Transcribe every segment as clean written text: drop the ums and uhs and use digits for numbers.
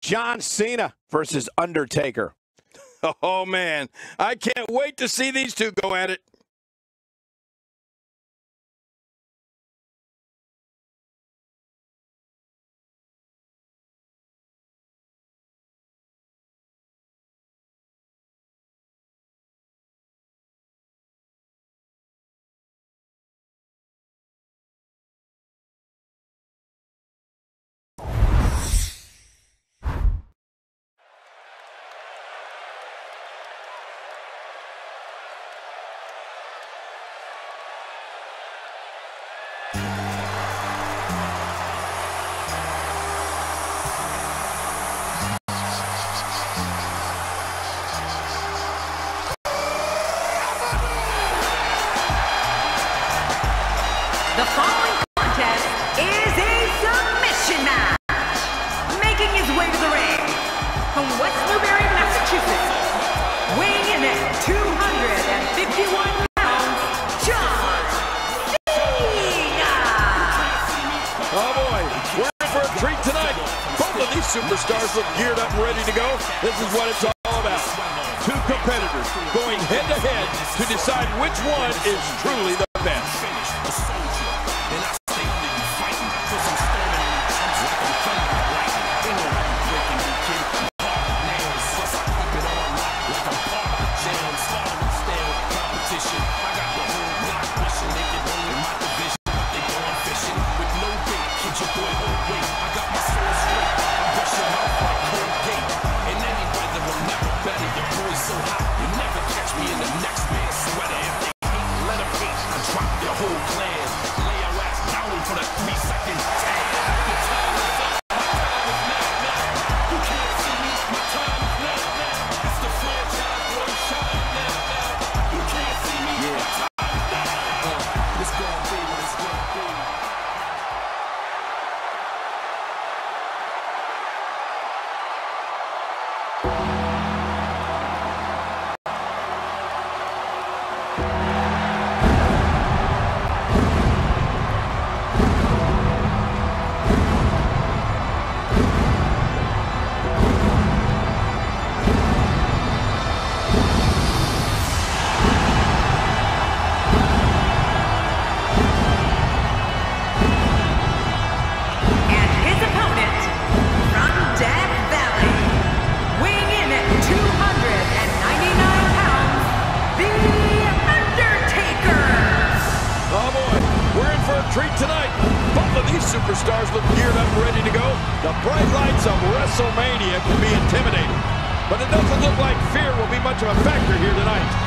John Cena versus Undertaker. Oh, man. I can't wait to see these two go at it. The following contest is a submission match. Making his way to the ring from West Newbury, Massachusetts, weighing in at 251 pounds, John Cena. Oh, boy. We're in for a treat tonight. Both of these superstars look geared up and ready to go. This is what it's all about. Two competitors going head-to-head to decide which one is truly the best. Treat tonight. Both of these superstars look geared up and ready to go. The bright lights of WrestleMania can be intimidating, but it doesn't look like fear will be much of a factor here tonight.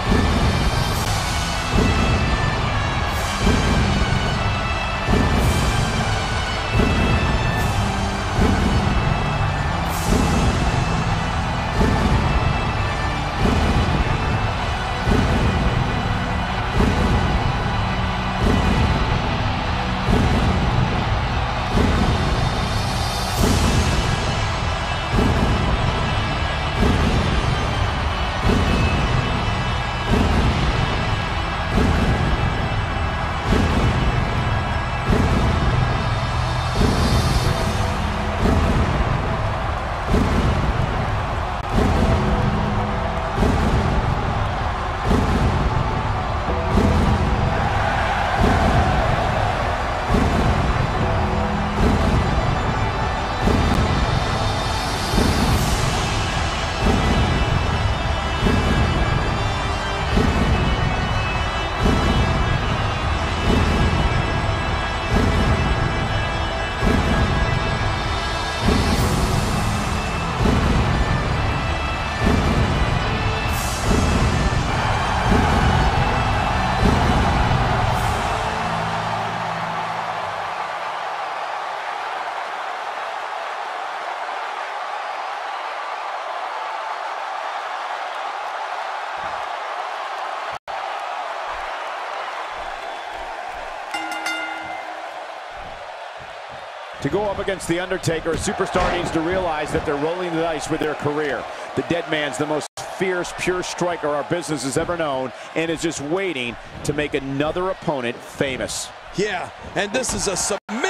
To go up against The Undertaker, a superstar needs to realize that they're rolling the dice with their career. The dead man's the most fierce, pure striker our business has ever known, and is just waiting to make another opponent famous. Yeah, and this is a submission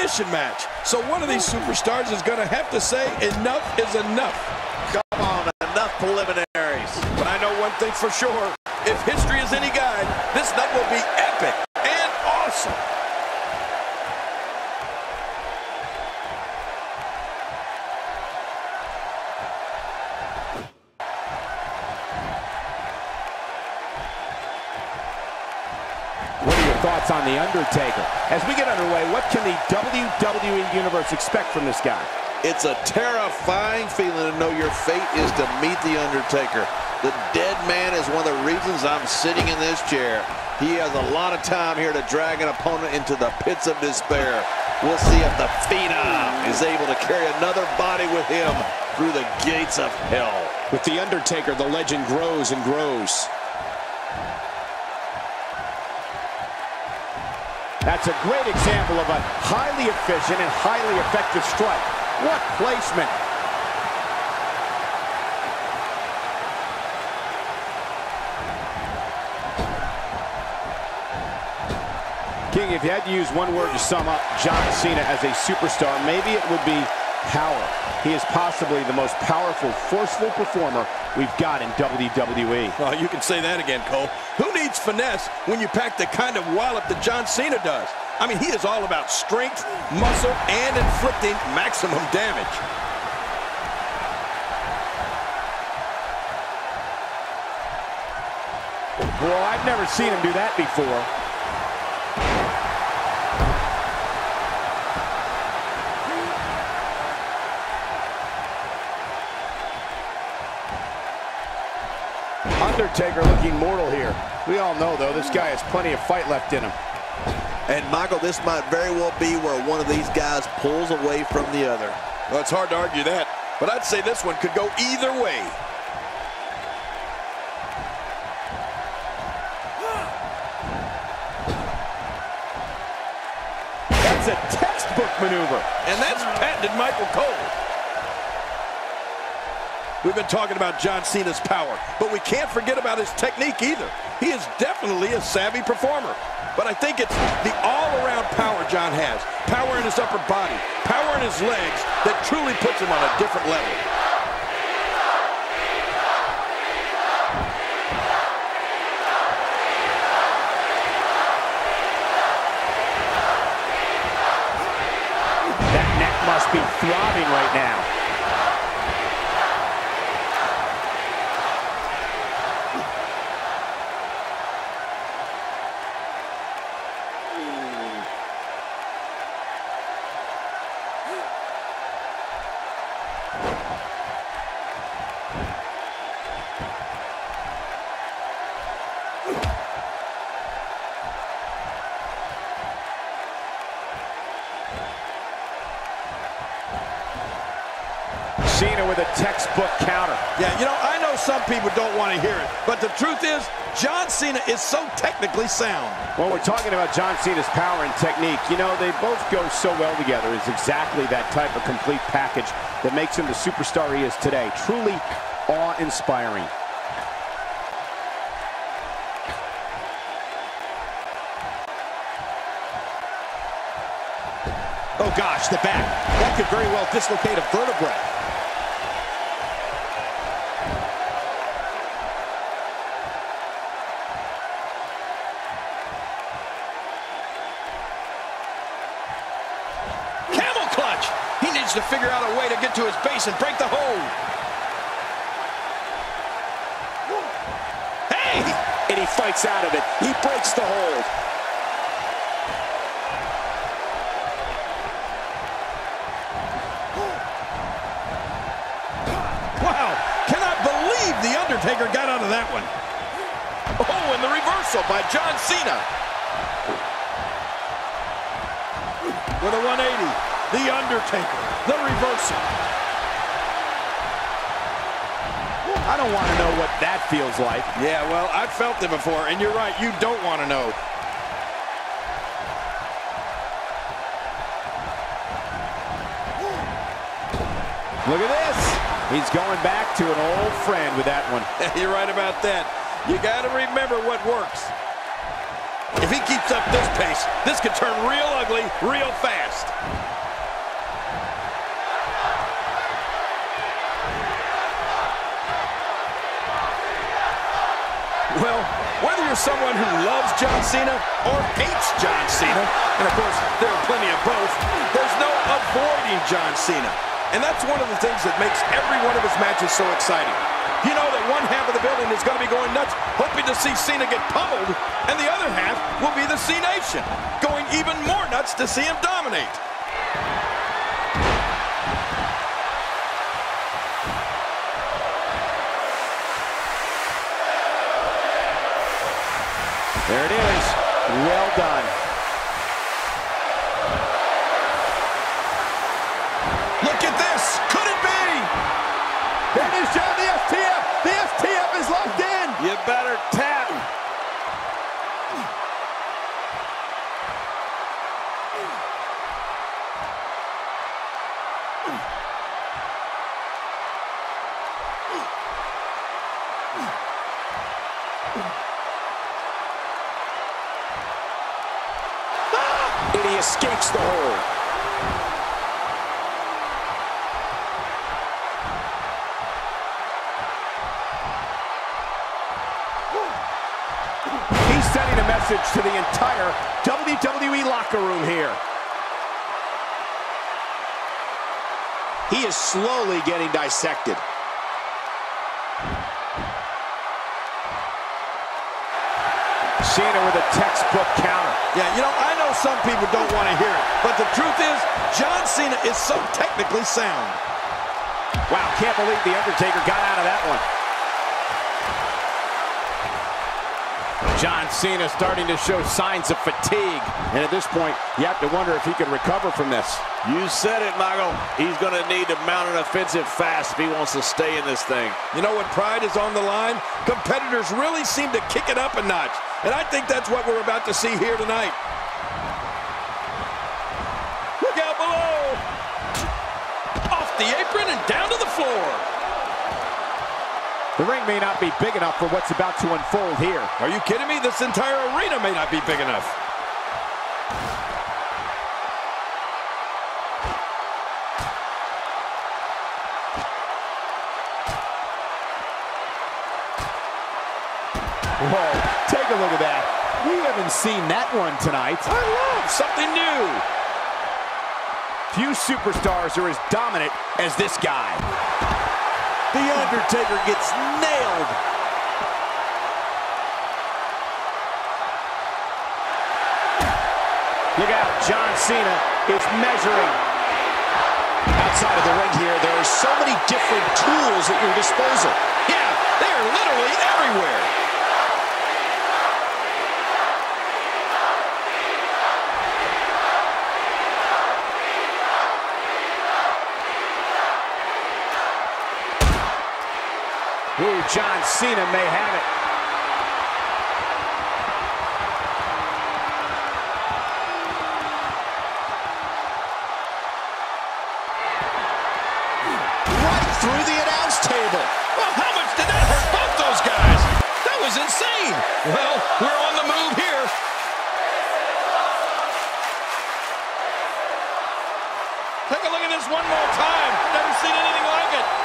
submission match. So one of these superstars is going to have to say enough is enough. Come on, enough preliminaries. But I know one thing for sure. If history is any guide, this night will be epic and awesome. What are your thoughts on The Undertaker? As we get underway, what can the WWE Universe expect from this guy? It's a terrifying feeling to know your fate is to meet The Undertaker. The dead man is one of the reasons I'm sitting in this chair. He has a lot of time here to drag an opponent into the pits of despair. We'll see if the Phenom is able to carry another body with him through the gates of hell. With The Undertaker, the legend grows and grows. That's a great example of a highly efficient and highly effective strike. What placement! King, if you had to use one word to sum up John Cena as a superstar, maybe it would be power. He is possibly the most powerful, forceful performer we've got in WWE. Well, you can say that again, Cole. Who needs finesse when you pack the kind of wallop that John Cena does? I mean, he is all about strength, muscle, and inflicting maximum damage. Well, I've never seen him do that before. Undertaker looking mortal here. We all know, though, this guy has plenty of fight left in him. And, Michael, this might very well be where one of these guys pulls away from the other. Well, it's hard to argue that, but I'd say this one could go either way. That's a textbook maneuver. And that's patented Michael Cole. We've been talking about John Cena's power, but we can't forget about his technique either. He is definitely a savvy performer. But I think it's the all-around power John has. Power in his upper body, power in his legs that truly puts him on a different level. That neck must be throbbing right now. Cena with a textbook counter. Yeah, you know, I know some people don't want to hear it, but the truth is, John Cena is so technically sound. When we're talking about John Cena's power and technique, you know, they both go so well together. It's exactly that type of complete package that makes him the superstar he is today. Truly awe-inspiring. Oh gosh, the back. That could very well dislocate a vertebrae. Camel clutch! He needs to figure out a way to get to his base and break the hold. Hey! And he fights out of it. He breaks the hold. Wow, cannot believe The Undertaker got out of that one. Oh, and the reversal by John Cena. With a 180, The Undertaker, the reversal. I don't want to know what that feels like. Yeah, well, I've felt it before, and you're right, you don't want to know. Look at this. He's going back to an old friend with that one. You're right about that. You got to remember what works. If he keeps up this pace, this could turn real ugly real fast. Well, whether you're someone who loves John Cena or hates John Cena, and of course, there are plenty of both, there's no avoiding John Cena. And that's one of the things that makes every one of his matches so exciting. You know that one half of the building is going to be going nuts, hoping to see Cena get pummeled, and the other half will be the C-Nation, going even more nuts to see him dominate. There it is. Well done. Look at this. Could it be? There it is, John, the STF. The STF is locked in. You better tap. And he escapes the hold. He's sending a message to the entire WWE locker room here. He is slowly getting dissected. Cena with a textbook counter. Yeah, you know, I know some people don't want to hear it, but the truth is, John Cena is so technically sound. Wow, can't believe the Undertaker got out of that one. John Cena starting to show signs of fatigue. And at this point, you have to wonder if he can recover from this. You said it, Michael. He's going to need to mount an offensive fast if he wants to stay in this thing. You know, when pride is on the line, competitors really seem to kick it up a notch. And I think that's what we're about to see here tonight. Look out below! Off the apron and down to the floor. The ring may not be big enough for what's about to unfold here. Are you kidding me? This entire arena may not be big enough. Whoa, take a look at that. We haven't seen that one tonight. I love something new. Few superstars are as dominant as this guy. The Undertaker gets nailed. Look out, John Cena is measuring. Outside of the ring here, there are so many different tools at your disposal. Yeah, they are literally everywhere. Ooh, John Cena may have it. Right through the announce table. Well, how much did that hurt both those guys? That was insane. Well, we're on the move here. Take a look at this one more time. Never seen anything like it.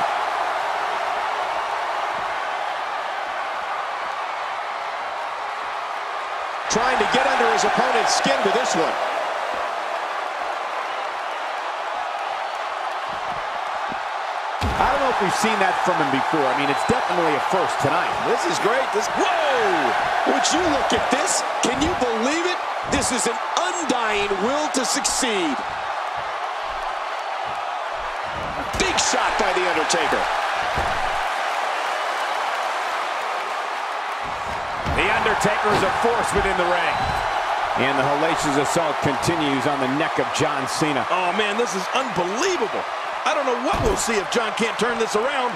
Trying to get under his opponent's skin with this one. I don't know if we've seen that from him before. I mean, it's definitely a first tonight. This is great. Whoa! Would you look at this? Can you believe it? This is an undying will to succeed. Big shot by The Undertaker. The Undertaker is a force within the ring. And the hellacious assault continues on the neck of John Cena. Oh, man, this is unbelievable. I don't know what we'll see if John can't turn this around.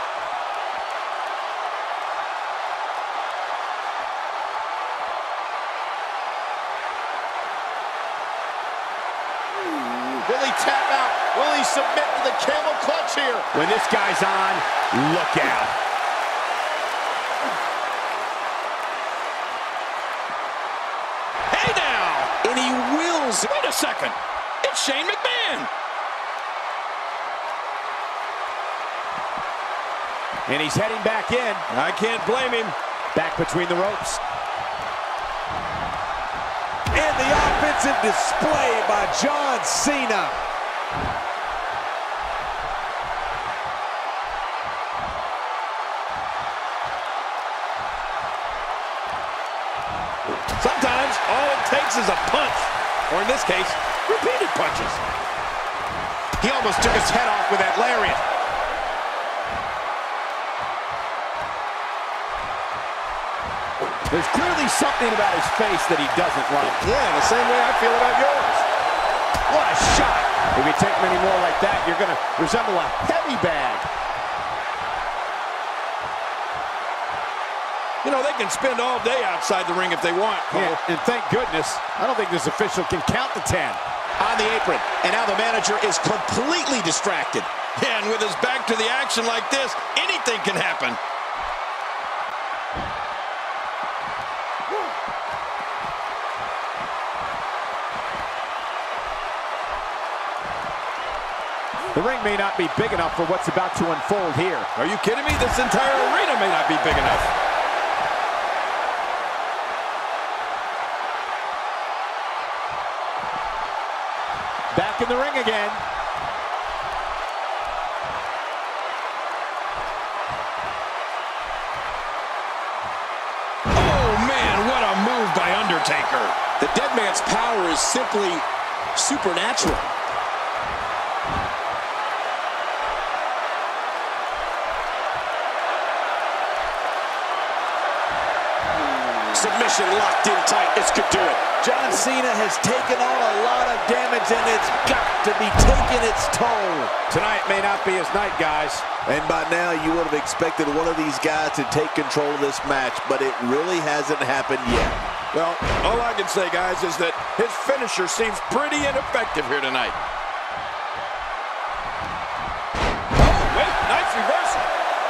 Will he tap out? Will he submit to the camel clutch here? When this guy's on, look out. second. It's Shane McMahon. And he's heading back in. I can't blame him. Back between the ropes. And the offensive display by John Cena. Sometimes all it takes is a punch, or in this case, repeated punches. He almost took his head off with that lariat. There's clearly something about his face that he doesn't like. Yeah, the same way I feel about yours. What a shot. If you take many more like that, you're going to resemble a heavy bag. You know, they can spend all day outside the ring if they want, Cole. Yeah, and thank goodness, I don't think this official can count to 10. On the apron, and now the manager is completely distracted. Yeah, and with his back to the action like this, anything can happen. The ring may not be big enough for what's about to unfold here. Are you kidding me? This entire arena may not be big enough. Back in the ring again. Oh, man, what a move by Undertaker. The dead man's power is simply supernatural. Submission locked in tight. This could do it. John Cena has taken on a lot of damage, and it's got to be taking its toll. Tonight may not be his night, guys. And by now, you would have expected one of these guys to take control of this match, but it really hasn't happened yet. Well, all I can say, guys, is that his finisher seems pretty ineffective here tonight. Oh, wait, nice reversal.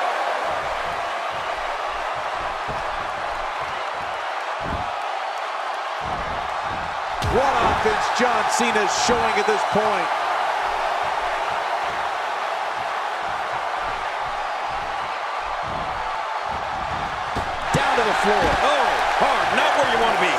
What offense John Cena's showing at this point. Down to the floor. Oh, hard, not where you want to be.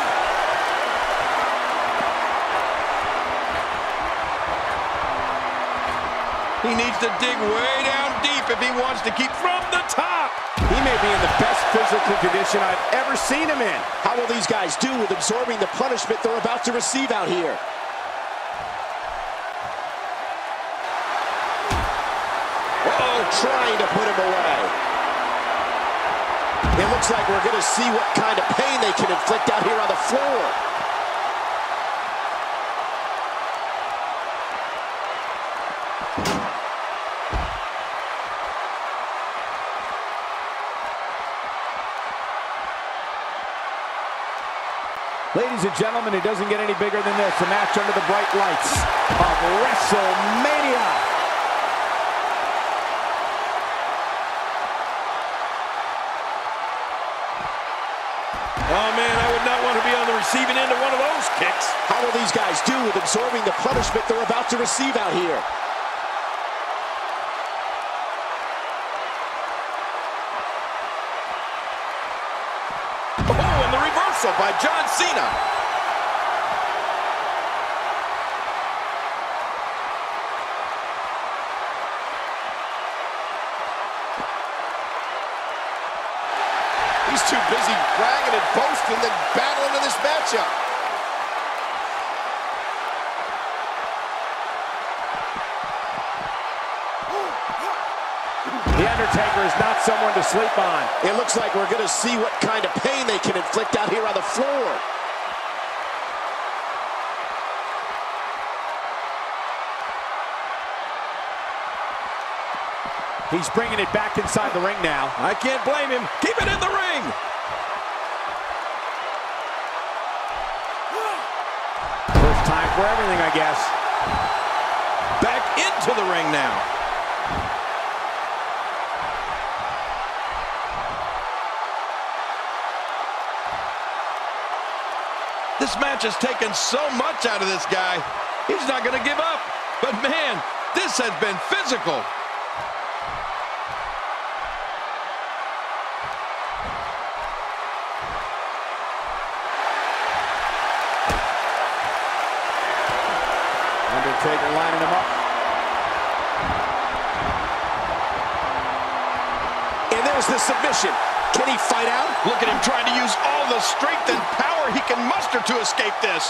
He needs to dig way down deep if he wants to keep from the top. He may be in the best physical condition I've ever seen him in. How will these guys do with absorbing the punishment they're about to receive out here? Uh-oh, trying to put him away. It looks like we're going to see what kind of pain they can inflict out here on the floor. Ladies and gentlemen, it doesn't get any bigger than this. A match under the bright lights of WrestleMania. Oh, man, I would not want to be on the receiving end of one of those kicks. How will these guys do with absorbing the punishment they're about to receive out here? Oh, and the reversal by John Cena. He's too busy bragging and boasting than battling in this matchup. The Undertaker is not someone to sleep on. It looks like we're going to see what kind of pain they can inflict out here on the floor. He's bringing it back inside the ring now. I can't blame him. Keep it in the ring. First time for everything, I guess. Back into the ring now. This match has taken so much out of this guy. He's not going to give up. But man, this has been physical. Undertaker lining him up. And there's the submission. Can he fight out? Look at him trying to use all the strength and power he can muster to escape this.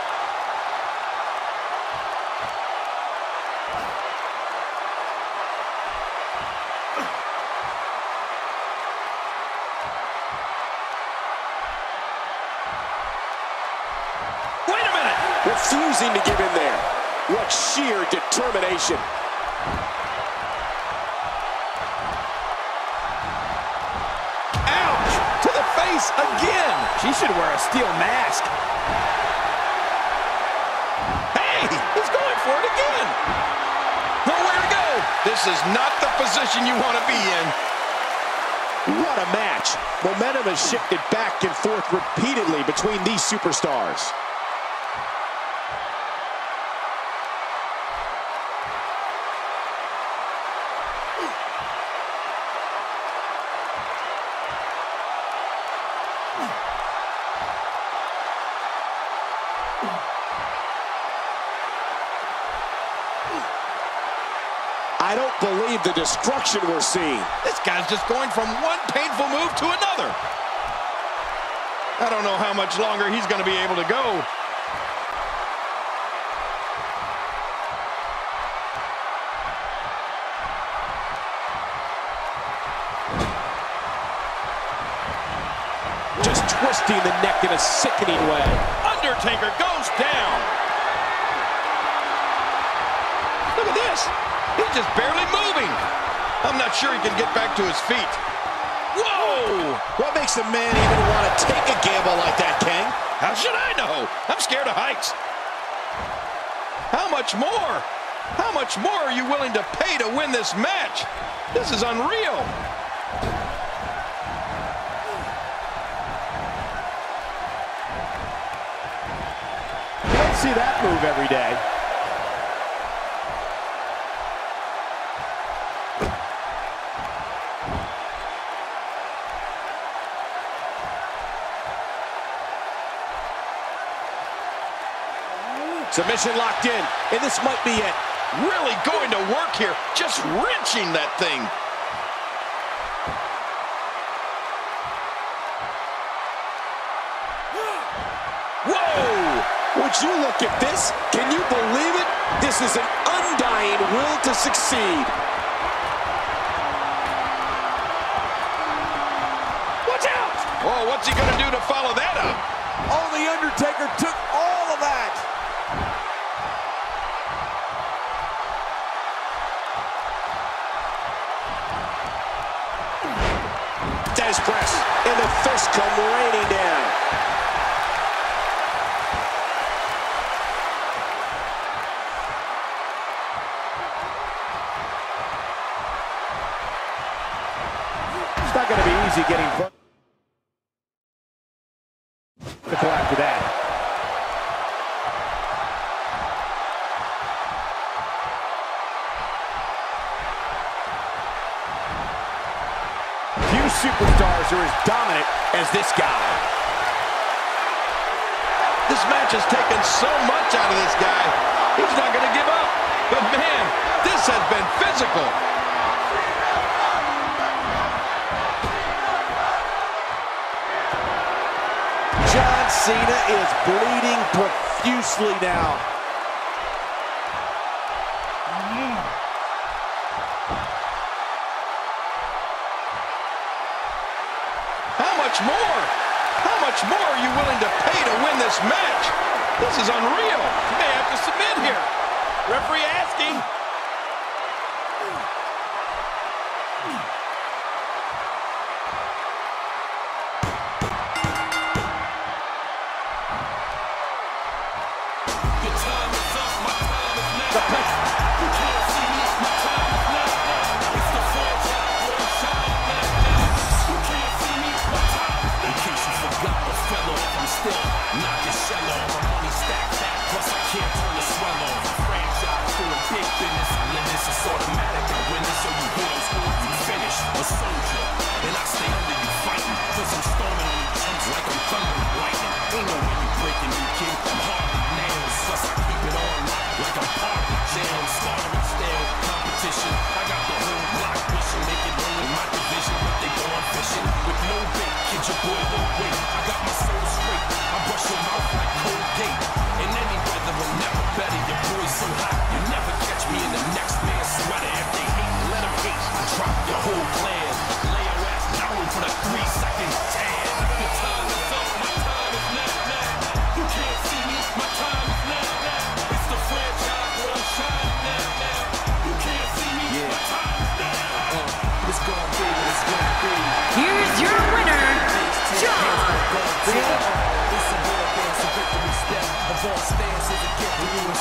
Wait a minute! Refusing to give in there. What sheer determination. Again. She should wear a steel mask. Hey, he's going for it again. Nowhere to go. This is not the position you want to be in. What a match. Momentum has shifted back and forth repeatedly between these superstars. I don't believe the destruction we're seeing. This guy's just going from one painful move to another. I don't know how much longer he's going to be able to go. Just twisting the neck in a sickening way. Undertaker goes down. Look at this. He's just barely moving. I'm not sure he can get back to his feet. Whoa! What makes a man even want to take a gamble like that, King? How should I know? I'm scared of heights. How much more? How much more are you willing to pay to win this match? This is unreal. You don't see that move every day. Submission locked in, and this might be it. Really going to work here, just wrenching that thing. Whoa! Would you look at this? Can you believe it? This is an undying will to succeed. Watch out! Oh, what's he going to do to follow that up? Oh, the Undertaker took all of that. Des press, and the fist come raining down. It's not going to be easy getting vertical after that. Few superstars are as dominant as this guy. This match has taken so much out of this guy. He's not going to give up. But man, this has been physical. John Cena is bleeding profusely now. How much more? How much more are you willing to pay to win this match? This is unreal. You may have to submit here. Referee asking. Knock your shell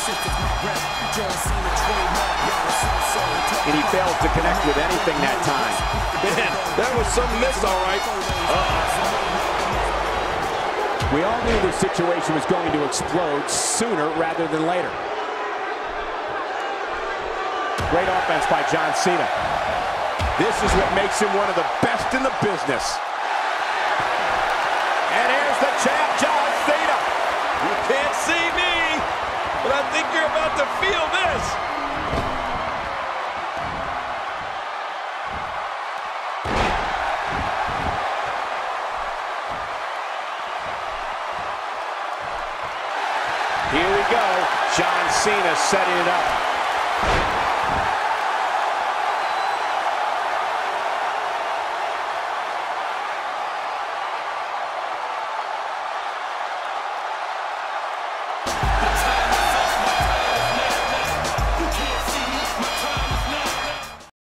And he failed to connect with anything that time. Man, that was some miss, all right. We all knew the situation was going to explode sooner rather than later. Great offense by John Cena. This is what makes him one of the best in the business. And here's the champ, John Cena. You can't see me, but I think you're about to feel this. Here we go. John Cena setting it up.